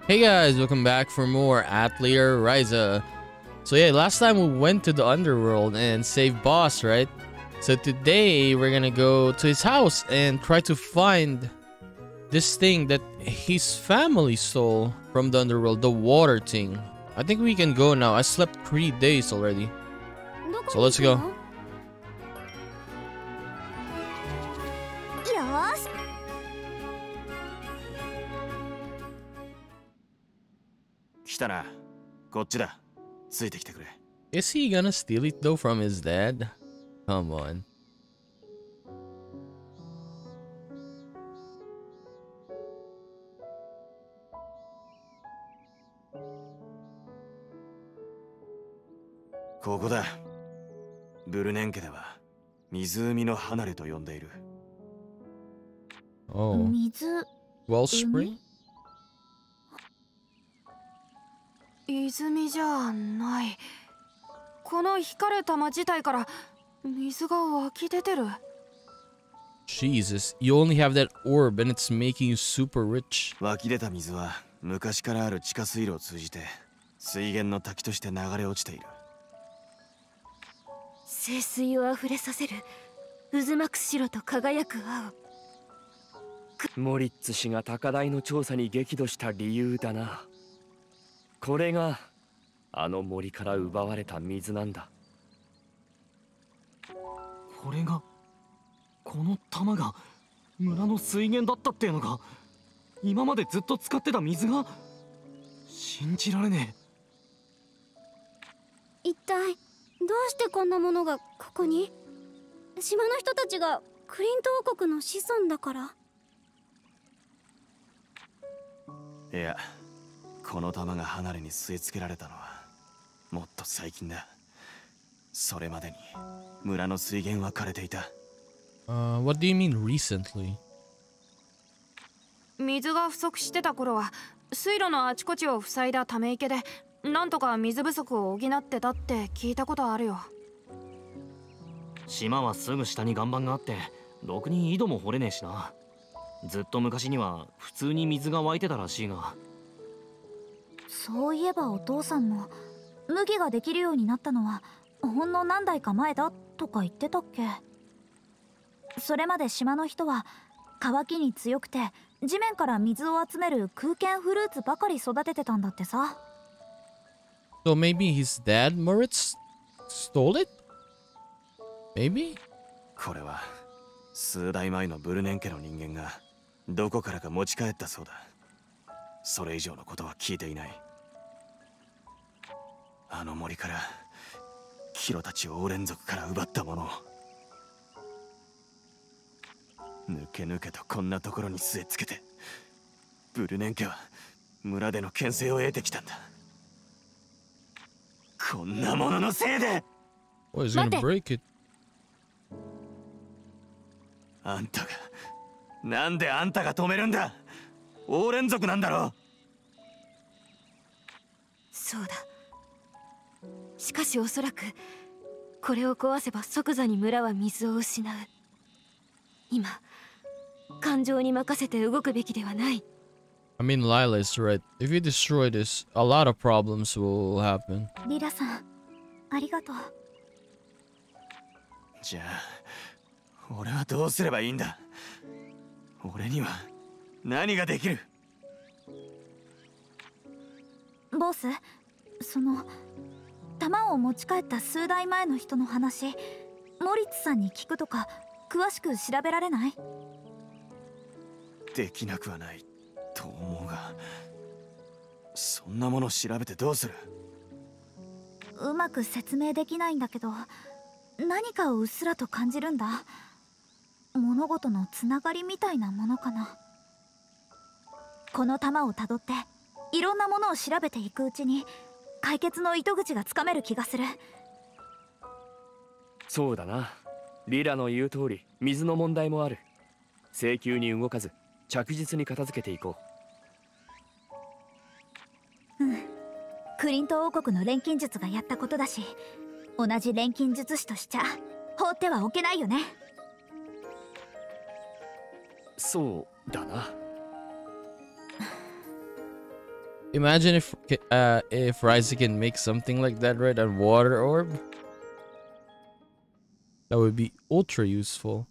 Hey guys, welcome back for more Atelier Ryza. So yeah, last time we went to the underworld and saved boss, right? So today we're gonna go to his house and try to find this thing that his family stole from the underworld, the water thing. I think we can go now. I slept 3 days already. So let's go. Is he gonna steal it though from his dad? Come on. Oh. Wellspring? 泉じゃない。この光る玉自体から水が湧き出てる。 Jesus, you only have that orb and it's making you super rich. 湧き出た水は昔からある地下水路を通じて水源の滝として流れ落ちている。 聖水を溢れさせる渦巻く白と輝く青。 モリッツ氏が高台の調査に激怒した理由だな。これがあの森から奪われた水なんだ。 これがこの玉が村の水源だったっていうのか。今までずっと使ってた水が。信じられねえ。一体どうしてこんなものがここに？島の人たちがクリント王国の子孫だから。 いや、この玉が離れに据え付けられたのはもっと最近だ。それまでに村の水源は枯れていた。 What do you mean recently? 水が不足してた頃は水路のあちこちを塞いだため池でなんとか水不足を補ってたって聞いたことあるよ。 島はすぐ下に岩盤があってろくに井戸も掘れねえしな。ずっと昔には普通に水が湧いてたらしいが。 そういえばお父さんも麦ができるようになったのはほんの何代か前だとか言ってたっけ。それまで島の人は乾きに強くて地面から水を集める空間フルーツばかり育ててたんだってさ。 So maybe his dad, Moritz, stole it? Maybe? これは数代前のブルネン家の人間がどこからか持ち帰ったそうだ。それ以上のことは聞いていない。あの森からキロたちをオーレン族から奪ったものを抜け抜けとこんなところに据え付けて、ブルネン家は村での牽制を得てきたんだ。こんなもののせいで。 Oh, he's gonna break it. あんたがなんであんたが止めるんだ。オーレン族なんだろう。 そうだ。しかしおそらくこれを壊せば即座に村は水を失う。今感情に任せて動くべきではない。 I mean, Lila is right. If you destroy this, a lot of problems will happen. リラさん、ありがとう。 じゃあ俺はどうすればいいんだ。俺には何ができる。 ボス、その玉を持ち帰った数代前の人の話、モリッツさんに聞くとか詳しく調べられない？ できなくはないと思うが、そんなもの調べてどうする。 うまく説明できないんだけど、何かをうっすらと感じるんだ。物事のつながりみたいなものかな。この玉をたどっていろんなものを調べていくうちに解決の糸口がつかめる気がする。 そうだな。リラの言う通り水の問題もある。請求に動かず着実に片付けていこう。クリント王国の錬金術がやったことだし、同じ錬金術師としちゃ放ってはおけないよね。 そうだな。 Imagine if Ryza can make something like that, right? A water orb. That would be ultra useful.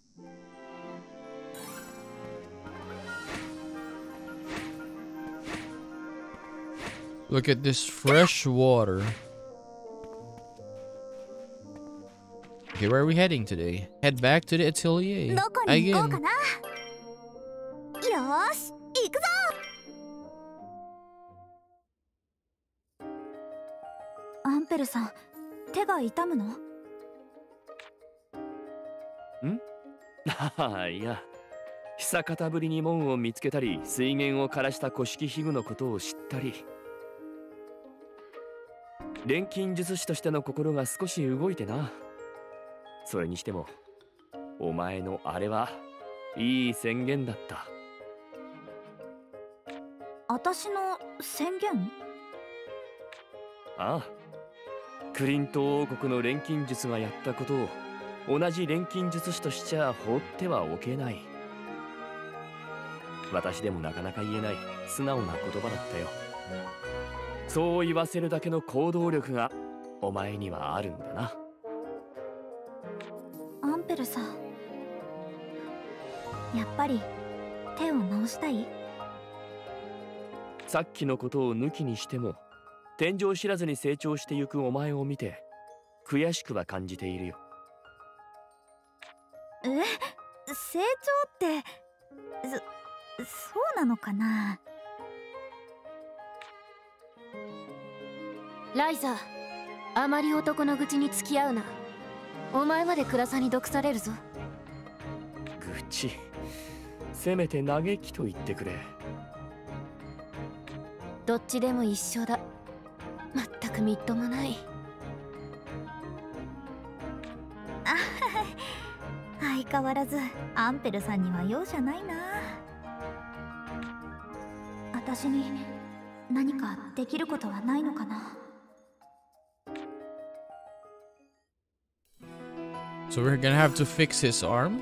Look at this fresh water. Okay, where are we heading today? Head back to the atelier. どこに行こう Again. かな。よーし、行くぞ。アンペルさん、手が痛むの？ いや、久方ぶりに門を見つけたり、水源を枯らした古式ヒグのことを知ったり、錬金術師としての心が少し動いてな。それにしても、お前のあれはいい宣言だった。 私の宣言？ ああ、クリント王国の錬金術がやったことを同じ錬金術師としちゃ放ってはおけない。私でもなかなか言えない素直な言葉だったよ。そう言わせるだけの行動力がお前にはあるんだな。 アンペルさん、やっぱり手を直したい？ さっきのことを抜きにしても、天井知らずに成長してゆくお前を見て悔しくは感じているよ。 成長ってそうなのかな。 ライザー、あまり男の愚痴に付き合うな。お前まで暗さに毒されるぞ。 愚痴、せめて嘆きと言ってくれ。 どっちでも一緒だ。まったくみっともない。 相変わらずアンペルさんには容赦ないな。私に何かできることはないのかな。 So we're gonna have to fix his arm?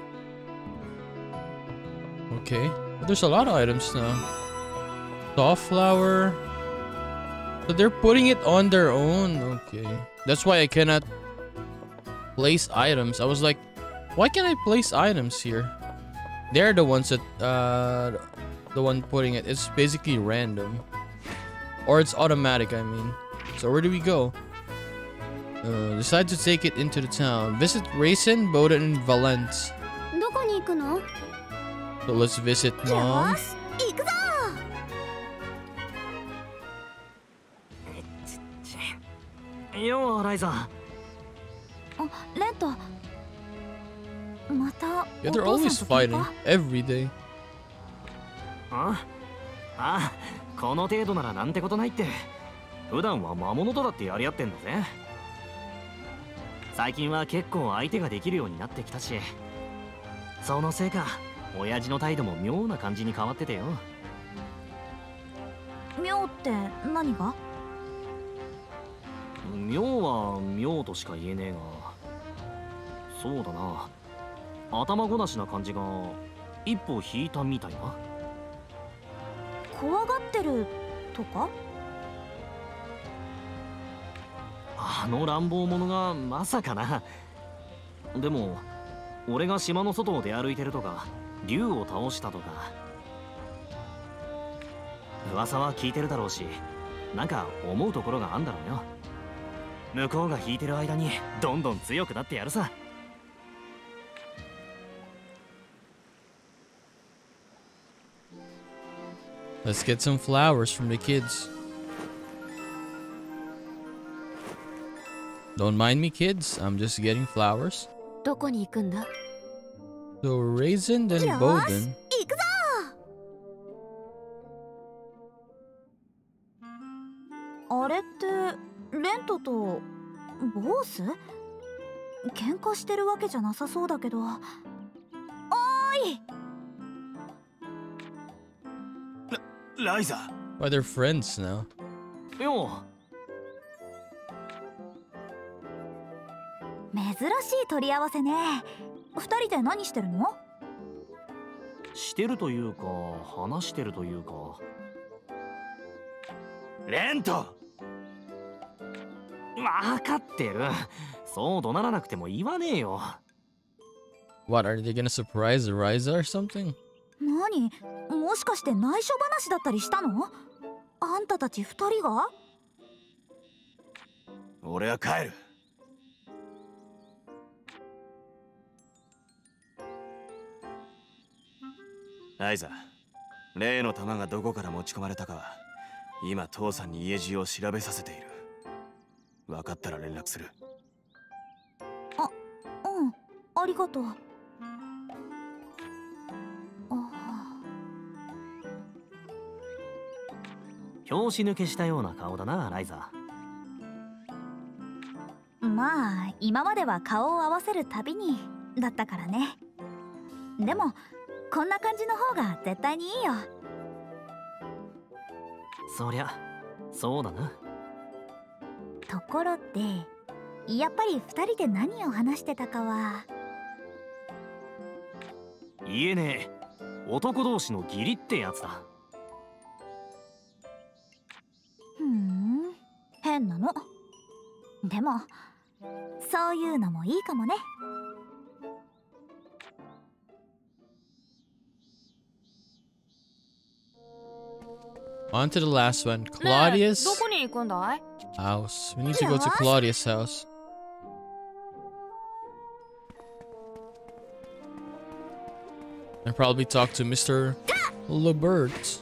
Okay. But there's a lot of items now. Soft flower. So they're putting it on their own. Okay. That's why I cannot place items. I was like, why can't I place items here? They're the ones that the one putting it. It's basically random. Or it's automatic, I mean. So where do we go? Decide to take it into the town. Visit Raisin, Boden, and Valence. どこに行くの？ So let's visit よ Mom. し、行くぞ。 ようライザ。 あ、レント。また Yeah, お they're 父 always さんと喧 fighting. 嘩？ Every day. この程度ならなんてことないって。普段は魔物とだってやり合ってんだぜ。最近は結構相手ができるようになってきたし、そのせいか親父の態度も妙な感じに変わっててよ。 妙って何が？ 妙は妙としか言えねえが、そうだな、頭ごなしな感じが一歩引いたみたいな。 怖がってるとか？ あの乱暴者がまさかな。でも俺が島の外を出歩いてるとか竜を倒したとか噂は聞いてるだろうし、なんか思うところがあんだろうよ。向こうが引いてる間にどんどん強くなってやるさ。 Let's get some flowers from the kids. Don't mind me, kids. I'm just getting flowers. どこに行くんだ？ So Raisin, then よ Boden. し、行くぞ。あれってレントとボース？喧嘩してるわけじゃなさそうだけど。おーい。 ライザ Why they're friends now? よ珍しい取り合わせね。二人で何してるの？ してるというか話してるというか、 レント。 わかってる。そう怒鳴らなくても言わねえよ。 What, are they gonna surprise Ryza or something? 何、もしかして内緒話だったりしたの？あんたたち二人が？ 俺は帰る。ライザ、例の弾がどこから持ち込まれたかは今父さんに家中を調べさせている。分かったら連絡する。 うん、ありがとう。 拍子抜けしたような顔だな、ライザ。 まあ今までは顔を合わせるたびにだったからね。でもこんな感じの方が絶対にいいよ。 そりゃそうだな。 ところでやっぱり二人で何を話してたかは。 言えねえ。男同士の義理ってやつだ。 変なの。でもそういうのもいいかもね。 On to the last one. Claudius どこに行くんだい？ house. We need to go to Claudius' house. And probably talk to Mr. Lebert.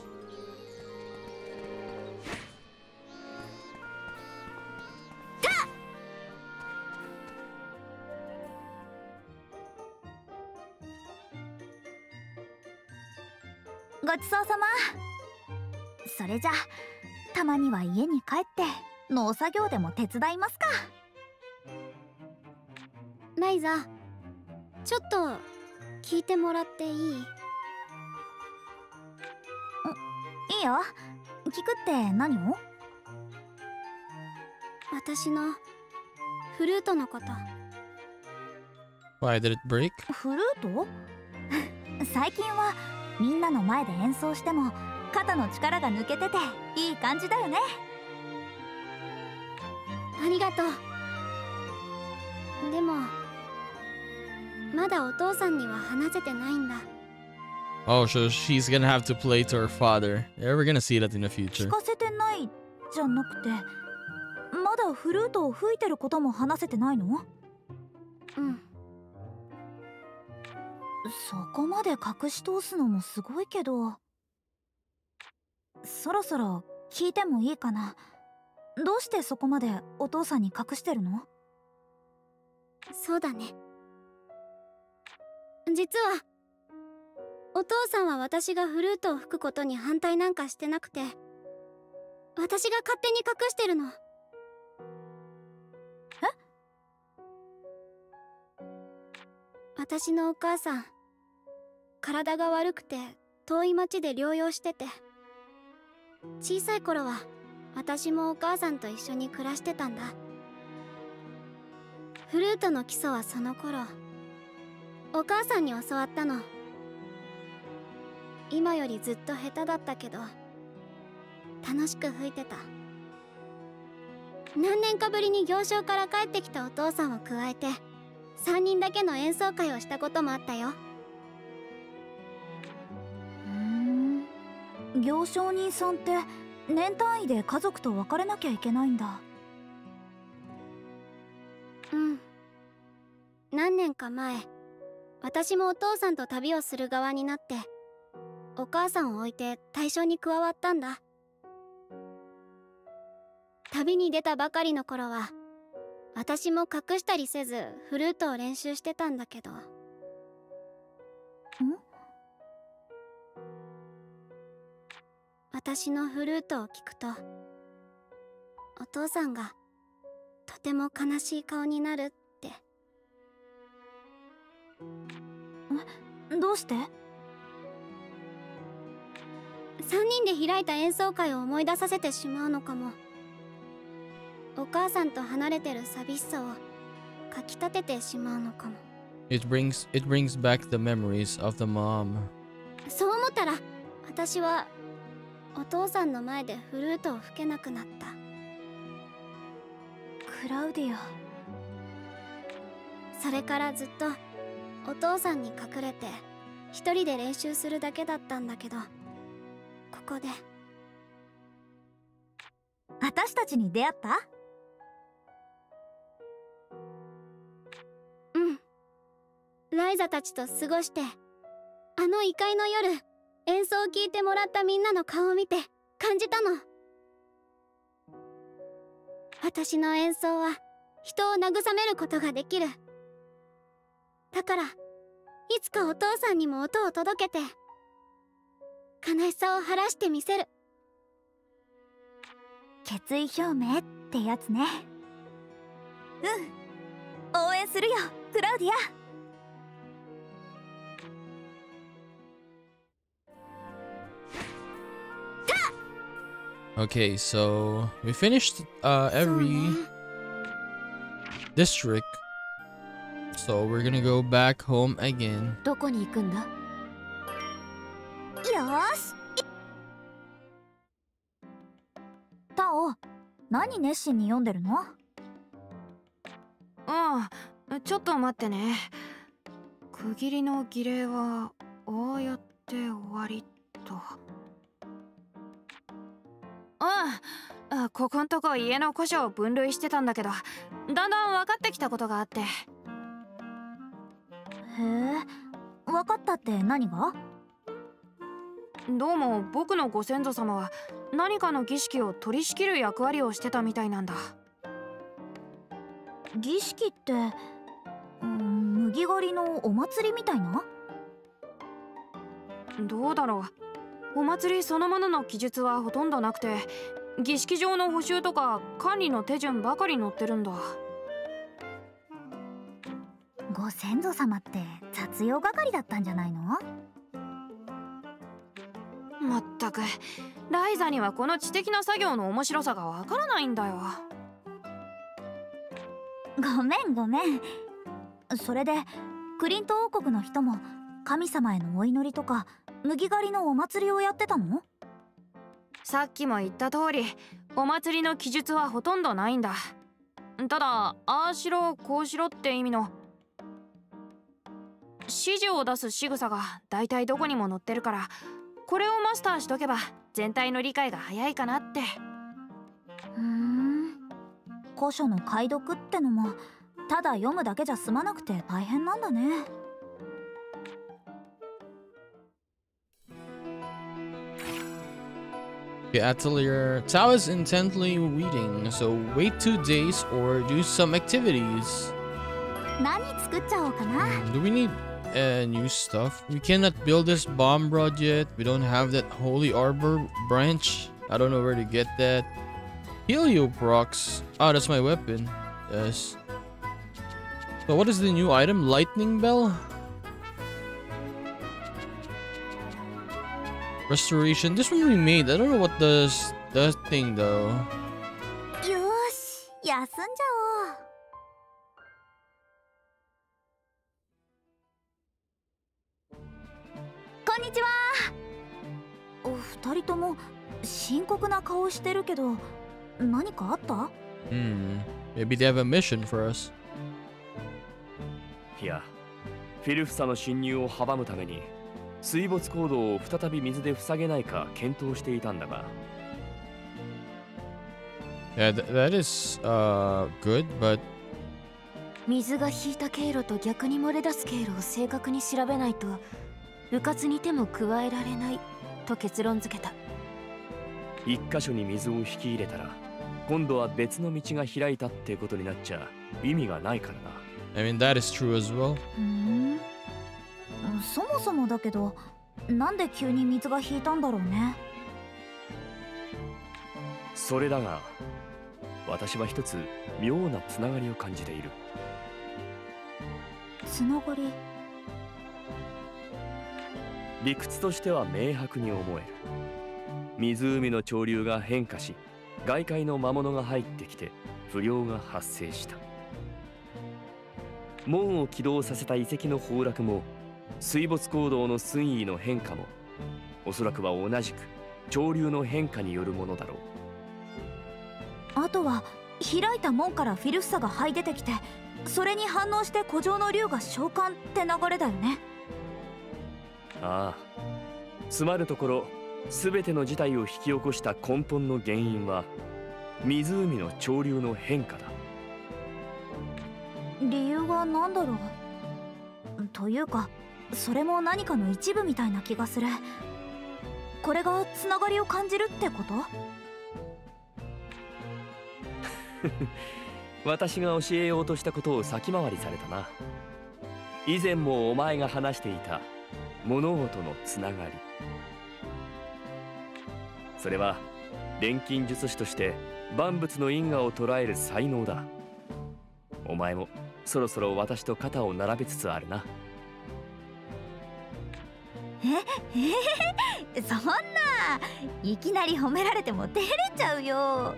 ごちそうさま。それじゃたまには家に帰って農作業でも手伝いますか。 ライザ、ちょっと聞いてもらっていい？いいよ。聞くって何を？ 私のフルートのこと。 Why did it break? フルート？最近はみんなの前で演奏しても肩の力が抜けてていい感じだよね。 ありがとう。でもまだお父さんには話せてないんだ。 Oh, so she's gonna have to play to her father. Yeah, we're gonna see that in the 聞 future. かせてないじゃなくて、まだフルートを吹いてることも話せてないの？ うん。 そこまで隠し通すのもすごいけど、そろそろ聞いてもいいかな。どうしてそこまでお父さんに隠してるの？ そうだね。実はお父さんは私がフルートを吹くことに反対なんかしてなくて、私が勝手に隠してるの。私のお母さん、体が悪くて遠い町で療養してて、小さい頃は私もお母さんと一緒に暮らしてたんだ。フルートの基礎はその頃お母さんに教わったの。今よりずっと下手だったけど楽しく吹いてた。何年かぶりに行商から帰ってきたお父さんを加えて3人だけの演奏会をしたこともあったよ。 行商人さんって年単位で家族と別れなきゃいけないんだ。 うん。何年か前、私もお父さんと旅をする側になってお母さんを置いて対象に加わったんだ。旅に出たばかりの頃は私も隠したりせずフルートを練習してたんだけど。私のフルートを聞くとお父さんがとても悲しい顔になるって。 どうして？ 3人で開いた演奏会を思い出させてしまうのかも。お母さんと離れてる寂しさをかきたててしまうのかも。 It brings back the memories of the mom. そう思ったら私はお父さんの前でフルートを吹けなくなった。 クラウディア。 それからずっとお父さんに隠れて一人で練習するだけだったんだけど、ここで。 私たちに出会った？ うん。ライザたちと過ごして、あの異界の夜、演奏を聴いてもらったみんなの顔を見て感じたの。私の演奏は人を慰めることができる。だからいつかお父さんにも音を届けて悲しさを晴らしてみせる。 決意表明ってやつね。うん、応援するよクラウディア。 Okay, so we finished every district. So we're gonna go back home again. どこに行くんだ？ よーし。タオ、何熱心に読んでるの？ ちょっと待ってね。区切りの儀礼はああやって終わりと。ここんとこ家の古書を分類してたんだけど、だんだん分かってきたことがあって。 へえ、分かったって何が？ どうも僕のご先祖様は何かの儀式を取り仕切る役割をしてたみたいなんだ。 儀式って、麦狩りのお祭りみたいな？ どうだろう。お祭りそのものの記述はほとんどなくて、儀式上の補修とか管理の手順ばかり載ってるんだ。 ご先祖様って雑用係だったんじゃないの？ まったくライザにはこの知的な作業の面白さがわからないんだよ。 ごめんごめん。それでクリント王国の人も神様へのお祈りとか麦狩りのお祭りをやってたの？ さっきも言った通り、お祭りの記述はほとんどないんだ。ただああしろこうしろって意味の指示を出す仕草がだいたいどこにも載ってるから、これをマスターしとけば全体の理解が早いかなって。 古書の解読ってのもただ読むだけじゃ済まなくて大変なんだね。 Atelier. Tao is intently reading, so wait 2 days or do some activities. 何作っちゃおうかな。 Do we need new stuff? We cannot build this bomb rod yet. We don't have that holy arbor branch. I don't know where to get that. Helioprox. Ah, that's my weapon. Yes. So what is the new item? Lightning bell? Restoration. This one we made. I don't know what does that thing though. よーし、休んじゃおう。こんにちは。お二人とも深刻な顔してるけど、何かあった？ Maybe they have a mission for us. いや、フィルフサの侵入を阻むために水没坑道を再び水で塞げないか検討していたんだが。 Yeah, that is good, but 水が引いた経路と逆に漏れ出す経路を正確に調べないと迂闊に手も加えられないと結論付けた。 一箇所に水を引き入れたら今度は別の道が開いたってことになっちゃ意味がないからな。 I mean that is true as well. そもそもだけど、なんで急に水が引いたんだろうね。 それだが、私は一つ妙なつながりを感じている。 つながり？ 理屈としては明白に思える。湖の潮流が変化し、外界の魔物が入ってきて不良が発生した。門を起動させた遺跡の崩落も水没坑道の水位の変化もおそらくは同じく潮流の変化によるものだろう。 あとは開いた門からフィルフサが這い出てきて、それに反応して古城の竜が召喚って流れだよね。 ああ、つまるところ全ての事態を引き起こした根本の原因は湖の潮流の変化だ。 理由は何だろう。というかそれも何かの一部みたいな気がする。これがつながりを感じるってこと？ 私が教えようとしたことを先回りされたな。以前もお前が話していた物事のつながり、それは錬金術師として万物の因果を捉える才能だ。お前もそろそろ私と肩を並べつつあるな。 そんな、いきなり褒められても照れちゃうよ。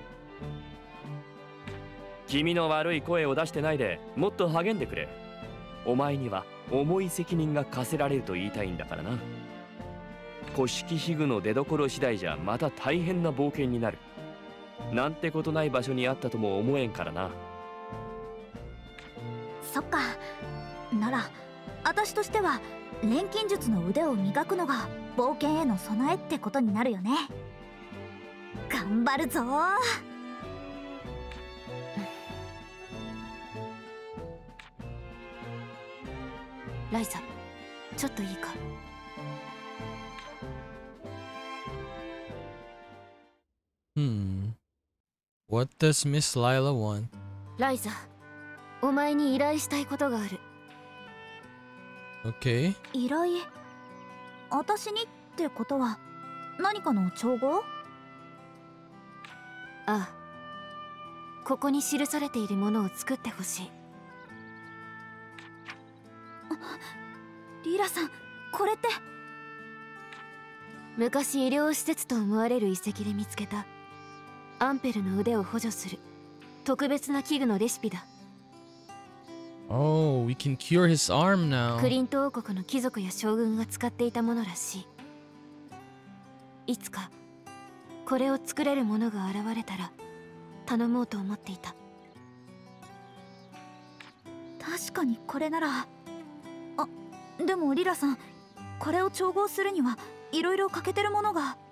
君の悪い声を出してないでもっと励んでくれ。お前には重い責任が課せられると言いたいんだからな。古式皮具の出所次第じゃまた大変な冒険になる。なんてことない場所にあったとも思えんからな。 そっか。なら私としては錬金術の腕を磨くのが冒険への備えってことになるよね。頑張るぞ。 ライザ、ちょっといいか。 What does Miss Lila want? ライザ、お前に依頼したいことがある。 Okay. 依頼？私にってことは何かの調合？ ああ、ここに記されているものを作ってほしい。 リラさん、これって。 昔医療施設と思われる遺跡で見つけたアンペルの腕を補助する特別な器具のレシピだ。 Oh, we can cure his arm now. クリント王国の貴族や将軍が使っていたものらしい。いつかこれを作れる者が現れたら頼もうと思っていた。 確かにこれなら。でもリラさん、これを調合するにはいろいろ欠けてるものが。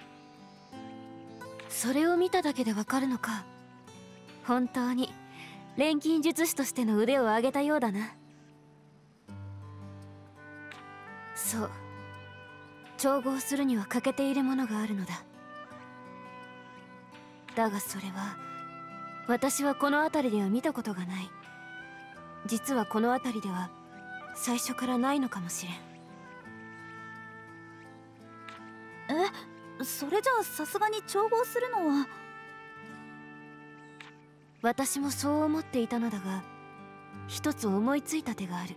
それを見ただけでわかるのか。本当に錬金術師としての腕を上げたようだな。そう、調合するには欠けているものがあるのだ。だがそれは私はこの辺りでは見たことがない。実はこの辺りでは最初からないのかもしれん。 それじゃあさすがに調合するのは。 私もそう思っていたのだが、一つ思いついた手がある。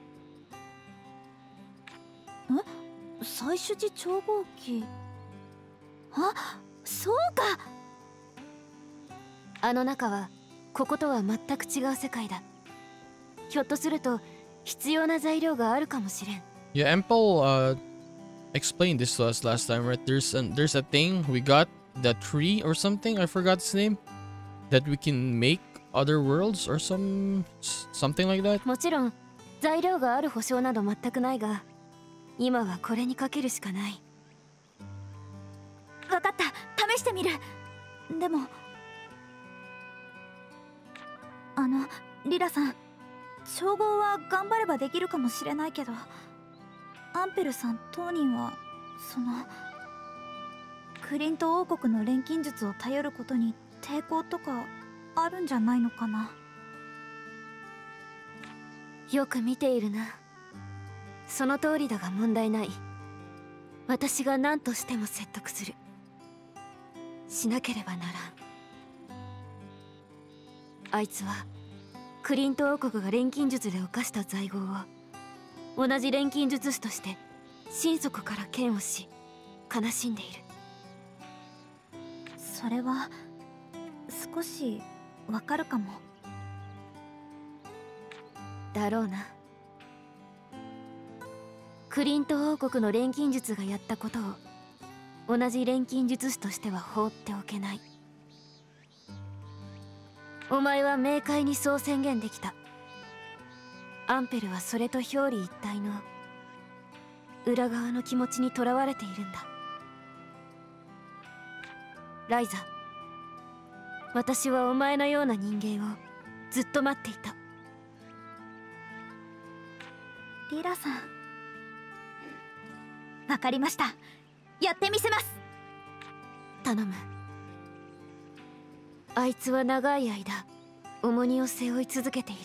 採取時調合機。あ、そうか。 あの中はこことは全く違う世界だ。ひょっとすると必要な材料があるかもしれん。 Yeah, Empel explained this to us last time, right? There's a thing we got, the tree or something, I forgot its name, that we can make other worlds or something like that. もちろん材料がある保証など全くないが、今はこれにかけるしかない。 分かった、試してみる。でもリラさん、調合は頑張ればできるかもしれないけど、アンペルさん当人はクリント王国の錬金術を頼ることに抵抗とかあるんじゃないのかな。 よく見ているな。その通りだが問題ない。私が何としても説得する。しなければならん。あいつはクリント王国が錬金術で犯した罪業を同じ錬金術師として心底から嫌悪し悲しんでいる。 それは少しわかるかも。 だろうな。クリント王国の錬金術がやったことを同じ錬金術師としては放っておけない。お前は明快にそう宣言できた。アンペルはそれと表裏一体の裏側の気持ちにとらわれているんだ。ライザ、私はお前のような人間をずっと待っていた。 リラさん、わかりました。やってみせます。 頼む。あいつは長い間重荷を背負い続けている。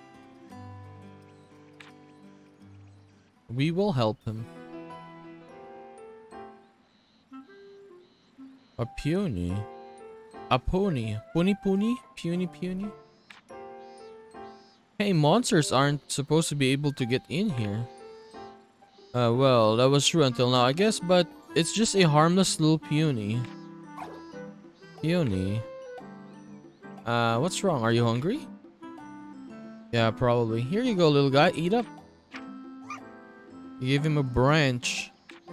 We will help him. A puny. A pony. Pony pony? Puny puny? Hey, monsters aren't supposed to be able to get in here. Well, that was true until now, I guess, but it's just a harmless little puny. Puny. What's wrong? Are you hungry? Yeah, probably. Here you go, little guy. Eat up. You give him a branch.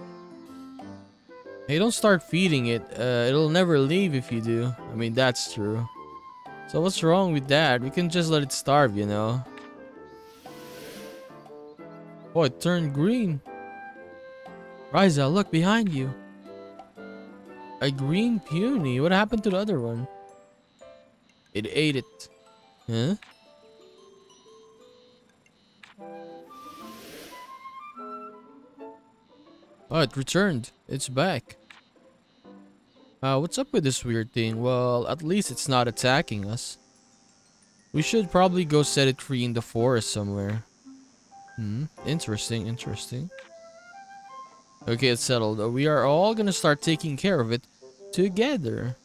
Hey, don't start feeding it. It'll never leave if you do. I mean, that's true. So what's wrong with that? We can just let it starve, you know. Oh, it turned green. Ryza, look behind you. A green puny. What happened to the other one? It ate it. Huh? Oh, it returned. It's back. What's up with this weird thing? Well, at least it's not attacking us. We should probably go set it free in the forest somewhere. Interesting, interesting. Okay, it's settled. We are all gonna start taking care of it together.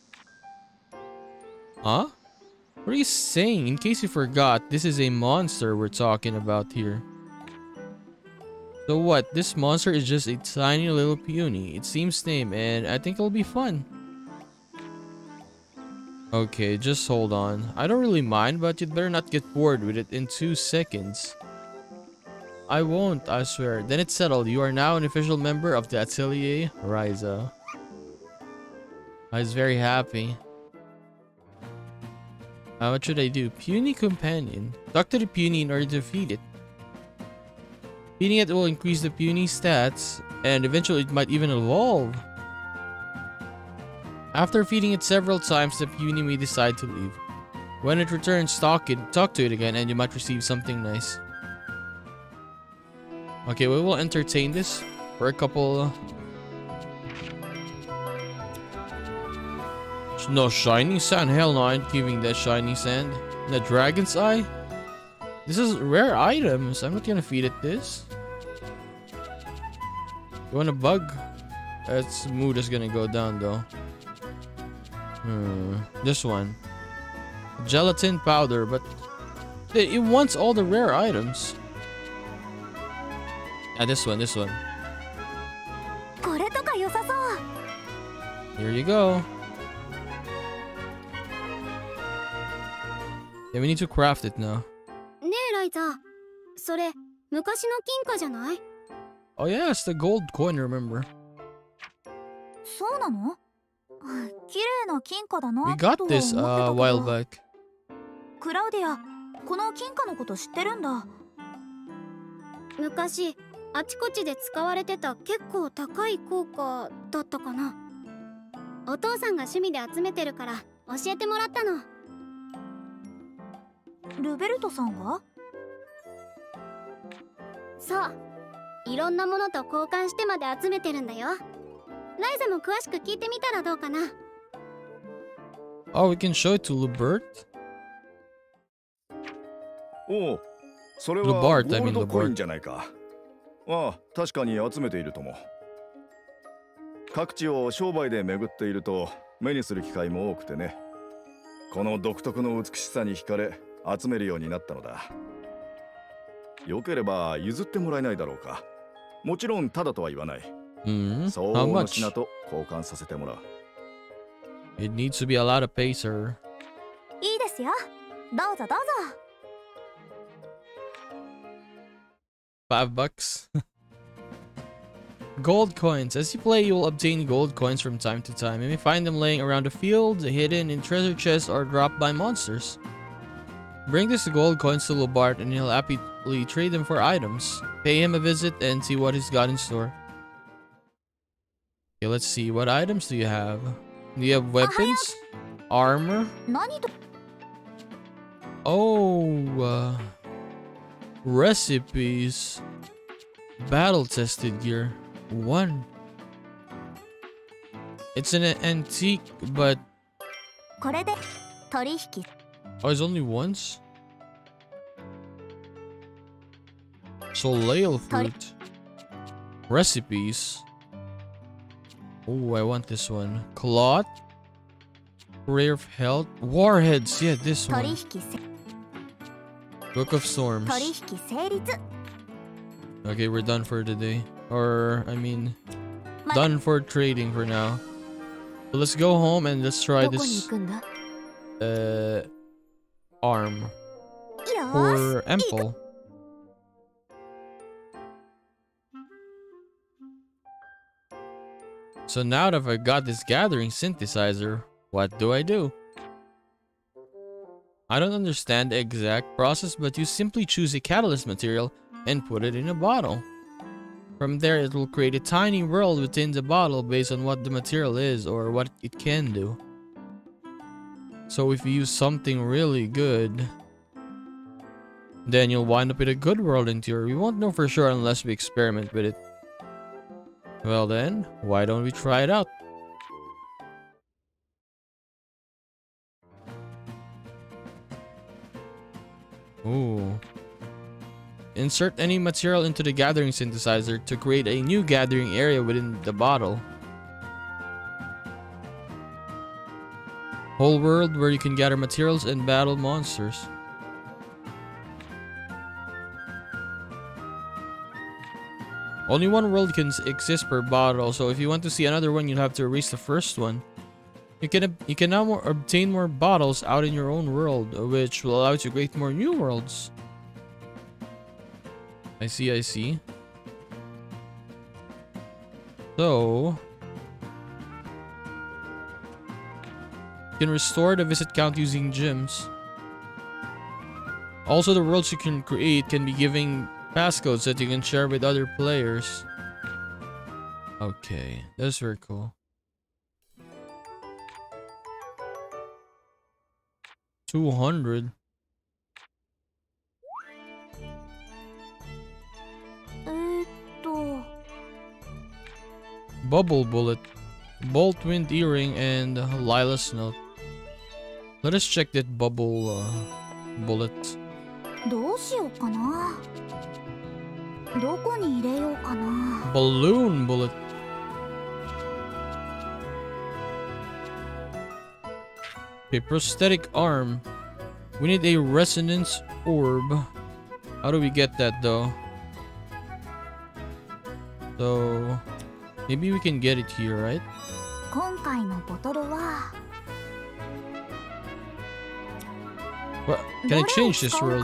Huh? What are you saying? In case you forgot, this is a monster we're talking about here. So what? This monster is just a tiny little puny. It seems tame, and I think it'll be fun. Okay, just hold on. I don't really mind, but you'd better not get bored with it in 2 seconds. I won't, I swear. Then it's settled. You are now an official member of the Atelier Ryza. I was very happy. What should I do? Puny companion. Talk to the puny in order to feed it. Feeding it will increase the puny stats, and eventually it might even evolve. After feeding it several times, the puny may decide to leave. When it returns, talk to it again, and you might receive something nice. Okay, we will entertain this for a couple... No shiny sand? Hell no, I ain't giving that shiny sand. The dragon's eye? This is rare items. I'm not gonna feed it this. You want a bug? Its mood is gonna go down though. This one. Gelatin powder, but it wants all the rare items. Ah, this one. Here you go. Yeah, we need to craft it now. Oh yeah, it's the gold coin, remember? We got this a while back. クラウディア、この金貨のこと知ってるんだ。 昔あちこちで使われてた結構高い硬貨だったかな。お父さんが趣味で集めてるから教えてもらったの。 ルベルトさんが？ そう、いろんなものと交換してまで集めてるんだよ。ライザも詳しく聞いてみたらどうかな。 Oh, we can show it to Lubert? おお、それはゴールドコインじゃないか。ああ、確かに集めているとも。各地を商売で巡っていると目にする機会も多くてね。この独特の美しさに惹かれ集めるようになったのだ。よければ譲ってもらえないだろうか。もちろんただとは言わない。相応の品と交換させてもらう。 It needs to be a lot of pay, sir. いいですよ。どうぞどうぞ。 $5. Gold coins. As you play, you will obtain gold coins from time to time. You may find them laying around the field, hidden in treasure chests, or dropped by monsters. Bring these gold coins to Lobart and he'll happily trade them for items. Pay him a visit and see what he's got in store. Okay, let's see. What items do you have? Do you have weapons? Armor? Oh, recipes. Battle-tested gear. 1. It's an antique, but... Oh, it's only once? Soleil fruit. Recipes. Oh, I want this one. Cloth. Rare of health. Warheads. Yeah, this one. Book of Storms. Okay, we're done for today. Or, I mean, done for trading for now. So let's go home and let's try this arm for Empel. So now that I've got this gathering synthesizer, what do? I don't understand the exact process, but you simply choose a catalyst material and put it in a bottle. From there, it will create a tiny world within the bottle based on what the material is or what it can do. So if you use something really good, then you'll wind up with a good world interior. We won't know for sure unless we experiment with it. Well then, why don't we try it out? Ooh. Insert any material into the gathering synthesizer to create a new gathering area within the bottle. Whole world where you can gather materials and battle monsters. Only one world can exist per bottle, so if you want to see another one, you'll have to erase the first one. You can now obtain more bottles out in your own world, which will allow you to create more new worlds. I see. So, you can restore the visit count using gems. Also, the worlds you can create can be giving passcodes that you can share with other players. Okay, that's very cool. 200. Bubble bullet, bolt wind earring, and Lila's note. Let us check that bubble bullet. Balloon bullet. Okay, prosthetic arm. We need a resonance orb. How do we get that though? So maybe we can get it here, right? What? Can I change this world?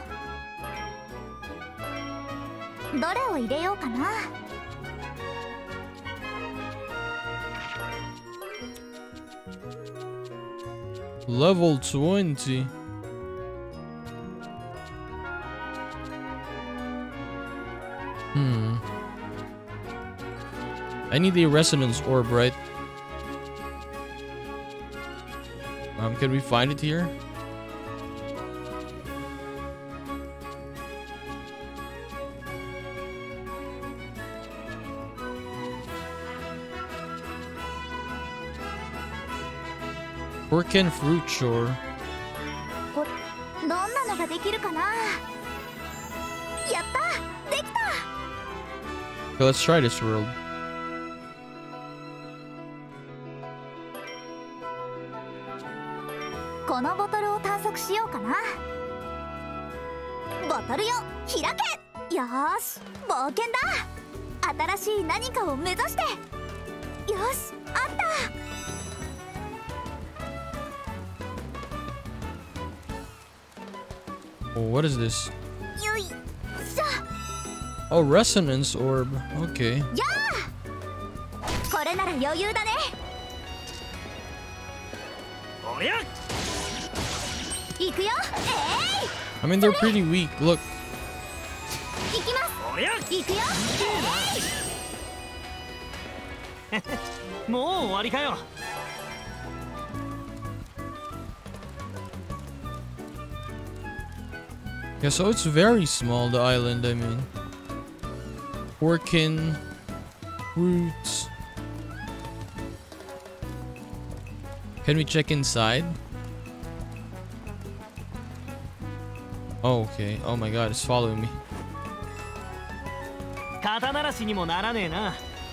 Level 20. I need a resonance orb, right? Can we find it here? Orcan Fruit Shore. Okay, let's try this world. Oh, what is this? Oh, resonance orb. Okay. ら余裕だね。 おりゃ行くよ。 I mean, they're pretty weak. Look. 行きます。 おりゃ行くよ。 もう終わりかよ。 Yeah, so it's very small, the island, I mean. Working roots. Can we check inside? Oh, okay. Oh my god, it's following me. 肩慣らしにもならねえな。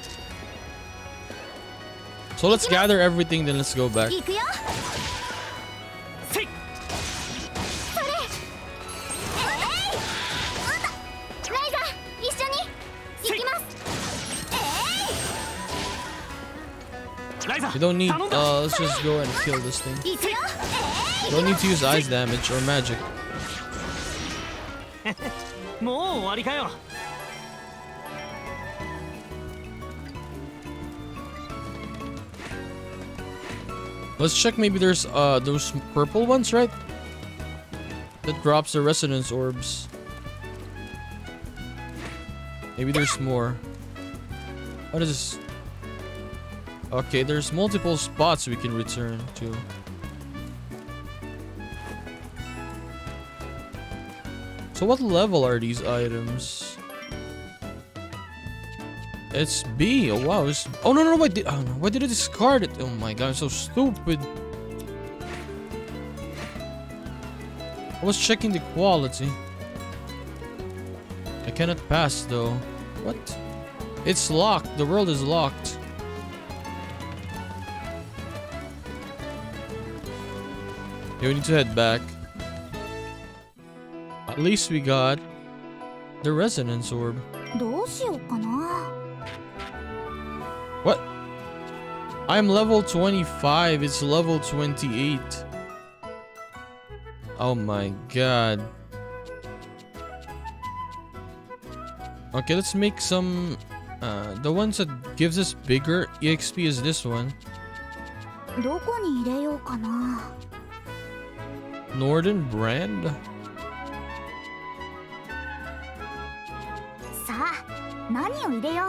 So let's gather everything, then let's go back. 行くよ。 せい。 それ。ライザ、一緒に行きます。 ライザ、 We don't need, let's just go and kill this thing. 行くよ。 Don't need to use ice damage or magic. もう終わりかよ。 Let's check, maybe there's those purple ones, right? That drops the resonance orbs. Maybe there's more. What is this? Okay, there's multiple spots we can return to. So what level are these items? It's B. Oh wow. Oh no, why did why did I discard it? Oh my god, I'm so stupid. I was checking the quality. I cannot pass though. What? It's locked. The world is locked. Okay, we need to head back. At least we got the resonance orb. どうしようかな。 What? I'm level 25. It's level 28. Oh my god. Okay, let's make some... the ones that gives us bigger EXP is this one. どこに入れようかな。 Northern Brand? さあ、何を入れよう。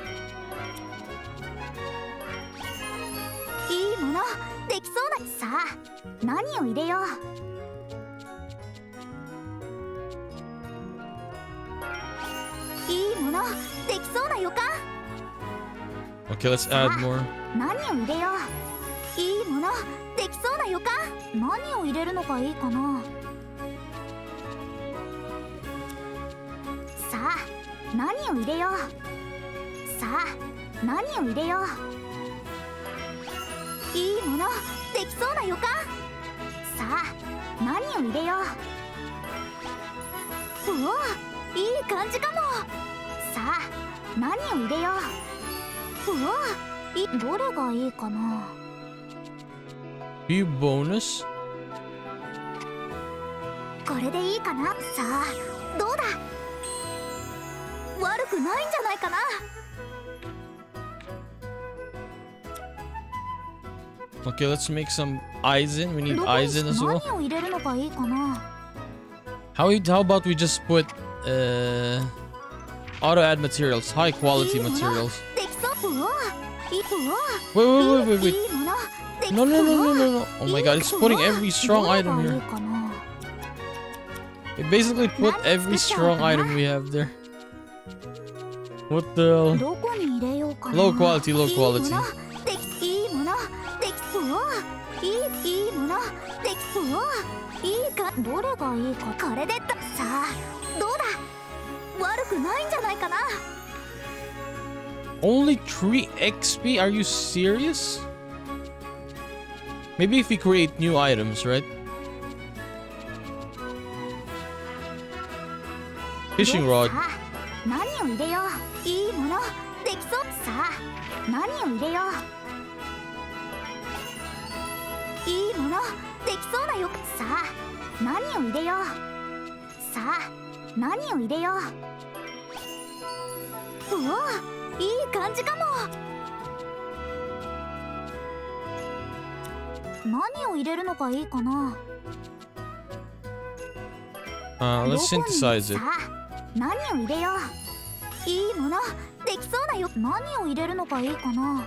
いいものできそうだ。さあ、何を入れよう。いいものできそうな予感。 Okay, let's add more. 何を入れよう。いいものできそうな予感。何を入れるのがいいかな。さあ、何を入れよう。さあ、何を入れよう。いいものできそうな予感。さあ、何を入れよう。うお、いい感じかも。さあ、何を入れよう。うお、どれがいいかな。 View bonus? これでいいかな。さあ、どうだ。悪くないんじゃないかな。 Okay, let's make some Eisen. We need Eisen as well. 何を入れるのがいいかな。 How about we just put auto add materials, high quality materials. できそう。うお、 Wait. No. Oh my god, it's putting every strong item here. It basically put every strong item we have there. What the hell? Low quality. いいものできそう。いいものできそう。いいか、どれがいいか。これでさあ、どうだ。悪くないんじゃないかな。 Only 3 XP? Are you serious? Maybe if we create new items, right? Fishing rod. 何を入れよう。いいものできそう。さあ、何を入れよう。いいものできそうだよ。さあ、何を入れよう。さあ、何を入れよう。うお、いい感じかも。 何を入れるのがいいかな。 let's synthesize it. 何を入れよう。いいものできそうだよ。何を入れるのがいいかな。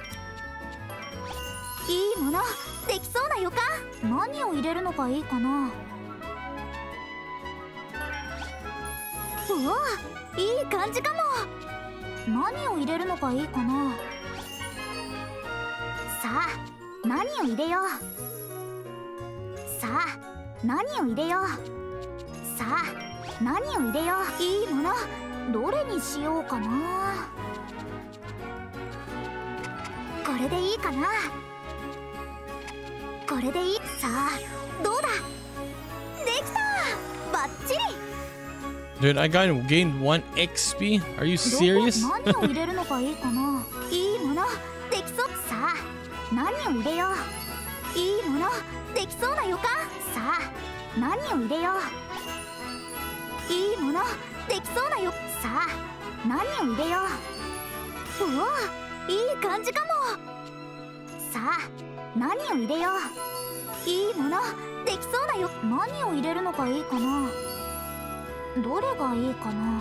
いいものできそうだよか。何を入れるのがいいかな。うわ、いい感じかも。何を入れるのがいいかな。さあ何を入れよう。さあ何を入れよう。さあ何を入れよう。いいものどれにしようかな。これでいいかな。これでいい。さあどうだ。できた。バッチリ。 Dude, I gained 1 XP. Are you serious? 何を入れるのがいいかな。いいものできそう。さあ何を入れよう。いいものできそうだよか。さあ何を入れよう。いいものできそうだよ。さあ何を入れよう。うわ、いい感じかも。さあ何を入れよう。いいものできそうだよ。何を入れるのがいいかな。どれがいいかな。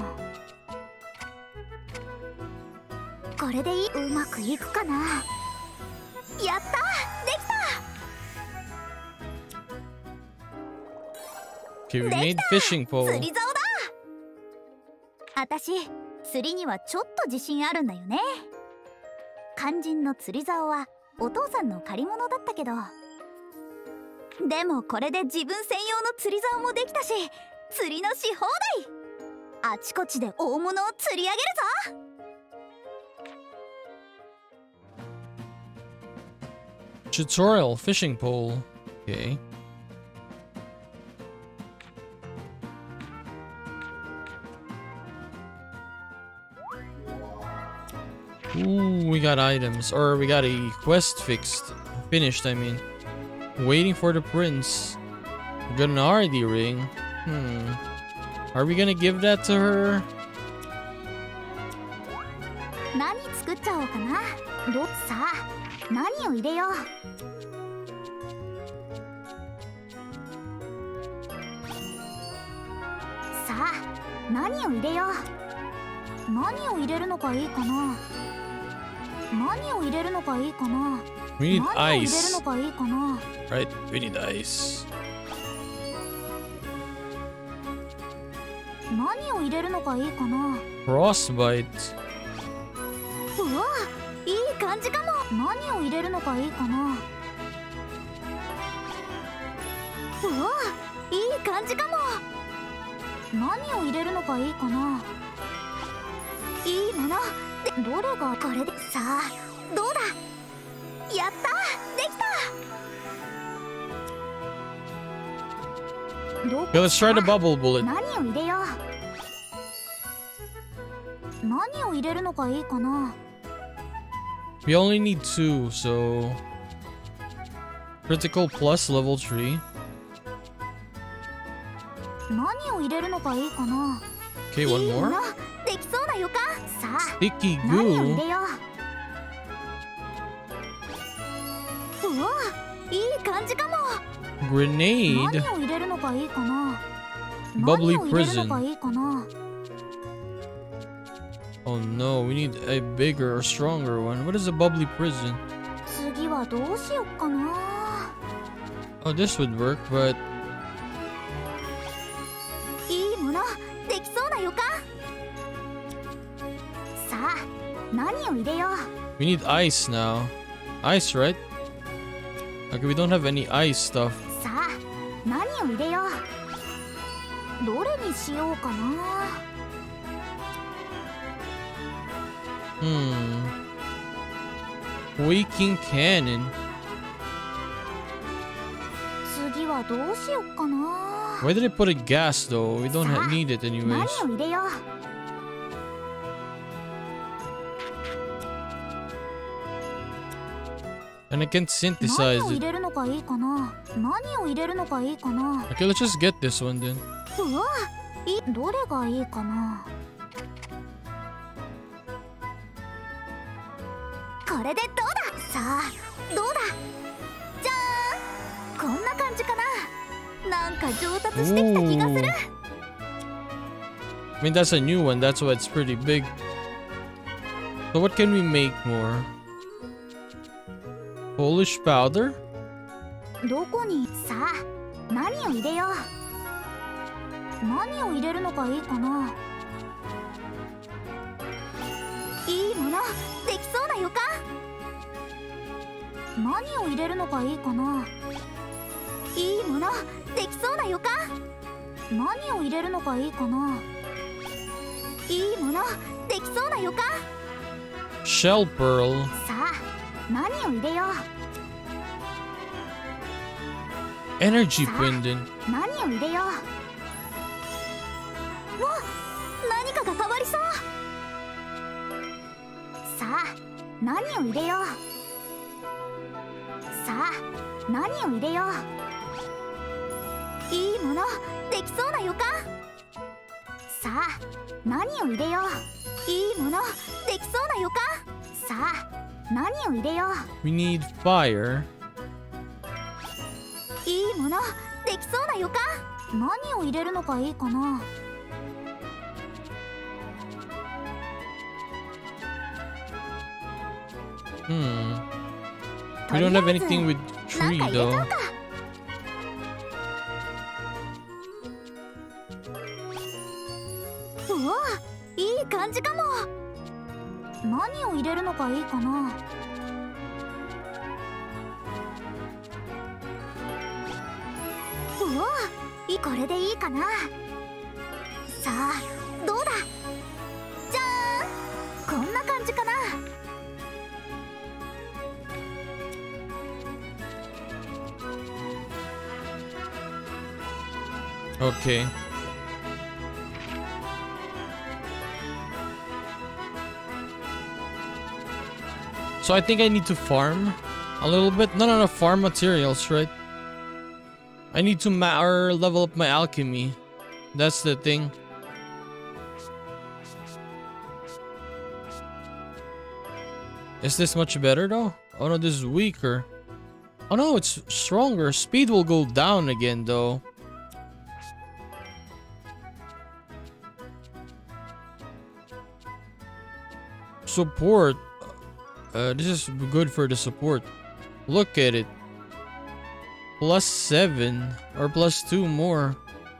これでいい。うまくいくかな。やった、できた。 Okay, we made fishing pole. 釣り竿だ。あたし釣りにはちょっと自信あるんだよね。肝心の釣り竿はお父さんの借り物だったけど、でもこれで自分専用の釣り竿もできたし、釣りのし放題。あちこちで大物を釣り上げるぞ。 Tutorial fishing pole. Okay. Ooh, we got items, or we got a quest finished, I mean. Waiting for the prince. We got an RD ring. Are we gonna give that to her? 何作っちゃおうかな。さあ何を入れよう。さあ何を入れよう。何を入れるのがいいかな。何を入れるのがいいかな。 We need 何を入れる ice. のがいいかな。 Right, we need ice. 何を入れるのがいいかな。 Frostbite. うわ、いい感じかも。何を入れるのがいいかな。うわ、いい感じかも。何を入れるのがいいかな。いいもので、どれがこれで。さあどうだ。やった、できた。どこ。 Okay, let's try the bubble bullet. 何を入れよう。何を入れるのがいいかな。 We only need 2, so critical plus level 3. 何を入れるのがいいかな。 Okay, one いいも more. のできそうだよか。さあ Sticky 何を入 goo. れよう。うわ、いい感じかも。 Grenade. 何を入れるのがいいかな。 Bubbly 何を入れるのがいいかな。 Oh no, we need a bigger or stronger one. What is a bubbly prison? 次はどうしよっかな。 Oh, this would work, but いいものできそうだよか。さあ何を入れよう。 we need ice now. Ice, right? Okay, we don't have any ice stuff. さあ何を入れよう。どれにしようかな。 Quaking cannon. 次はどうしよっかな。 Why did I put a gas though? We don't need it 何 anyways. を入れよう。 And I can't 何 synthesize を入 it. れるのがいいかな。何を入れるのがいいかな。 Okay, let's just get this one then. うわ、どれがいいかな。これでどうだ。さあどうだ。じゃーん、 感じかな。なんか上達してきた気がする。 I mean, that's a new one. That's why it's pretty big. So what can we make more? Polish powder? どこにさあ何を入れよう。何を入れるのがいいかな。いいものできそうな予感。何を入れるのがいいかな。いいものできそうな予感。何を入れるのがいいかな。いいものできそうな予感。 Shell pearl. さあ何を入れよう。 Energy pendant. 何を入れよう。わっ何かが変わりそう。さあ何を入れよう。さあ何を入れよう。いいものできそうな予感。さあ何を入れよう。いいものできそうな予感。さあ何を入れよう。 We need fire. いいものできそうな予感。何を入れるのがいいかな。 We don't have anything with tree though. うわいい感じかも。何を入れるのがいいかな。うわこれでいいかな。さあどうだ。じゃーんこんな感じかな。 Okay. So I think I need to farm a little bit. No, farm materials, right? I need to level up my alchemy. That's the thing. Is this much better though? Oh no, this is weaker. Oh no, it's stronger. Speed will go down again though. Support. This is good for the support. Look at it. +7 or +2 more.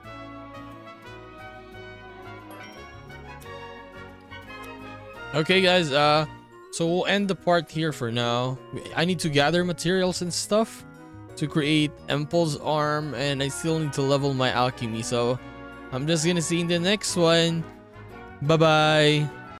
Okay guys, so we'll end the part here for now. I need to gather materials and stuff to create Impulse Arm, and I still need to level my alchemy, so I'm just gonna see you in the next one. Bye bye.